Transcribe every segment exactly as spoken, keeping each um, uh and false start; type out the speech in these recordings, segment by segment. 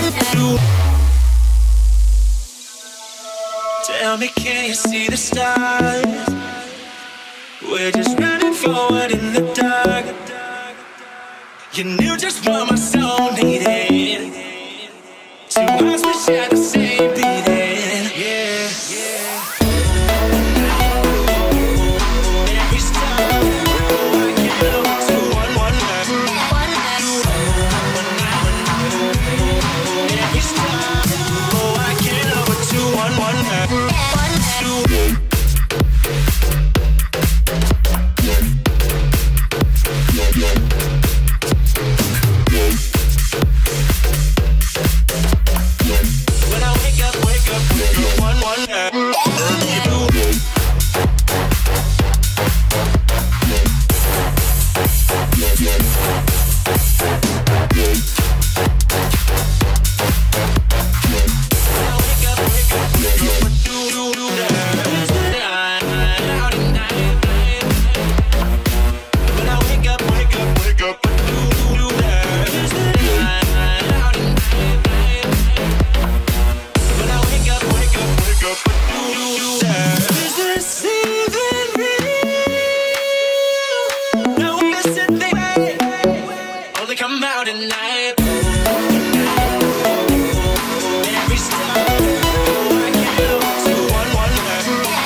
Tell me, can you see the stars? We're just running forward in the dark. You knew just what my soul needed. Two hearts we share the same beating. Yeah, yeah. Every star, oh, I can't look to one, one night. Every star, oh, I can't look to one, one night. When I wake up, wake up, wake up, one, one night. Come out at night. Every star, oh, I can't look to one, one night.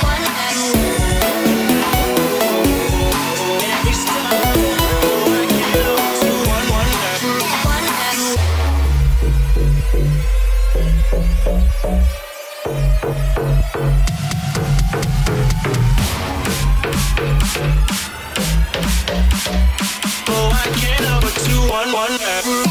Every star, oh, I can't look to one, one night. Oh, I can't look to one, one night.